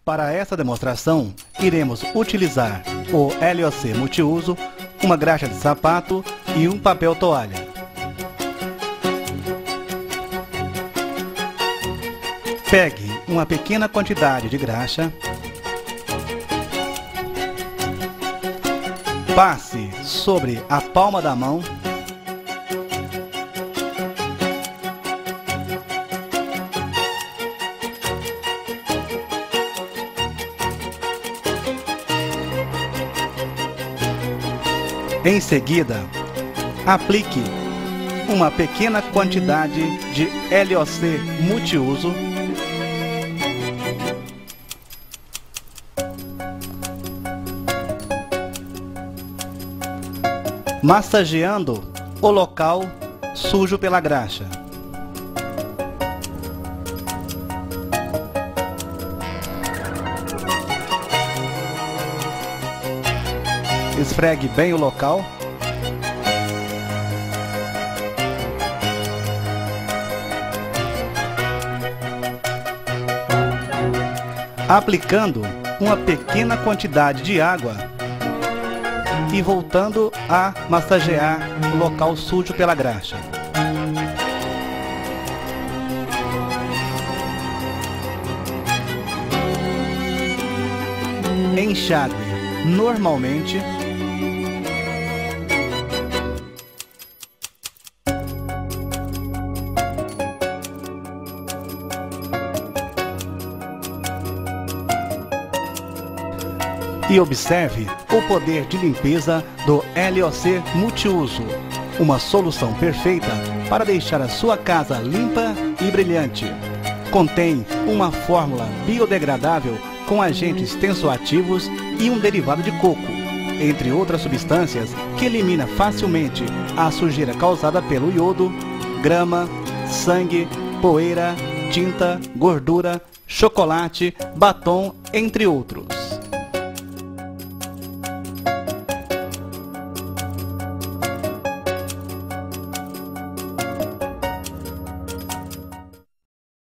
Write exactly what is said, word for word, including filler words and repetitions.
Para essa demonstração, iremos utilizar o L O C multiuso, uma graxa de sapato e um papel toalha. Pegue uma pequena quantidade de graxa, passe sobre a palma da mão Em seguida, aplique uma pequena quantidade de L O C multiuso massageando o local sujo pela graxa. Esfregue bem o local. Aplicando uma pequena quantidade de água e voltando a massagear o local sujo pela graxa. Enxague normalmente. E observe o poder de limpeza do L O C multiuso, uma solução perfeita para deixar a sua casa limpa e brilhante. Contém uma fórmula biodegradável com agentes tensoativos e um derivado de coco, entre outras substâncias que elimina facilmente a sujeira causada pelo iodo, grama, sangue, poeira, tinta, gordura, chocolate, batom, entre outros.